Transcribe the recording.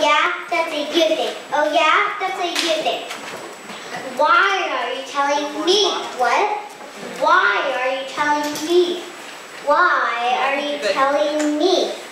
yeah, that's a good thing. Oh yeah, that's a good thing. Why are you telling me? What? Why are you telling me? Why are you telling me?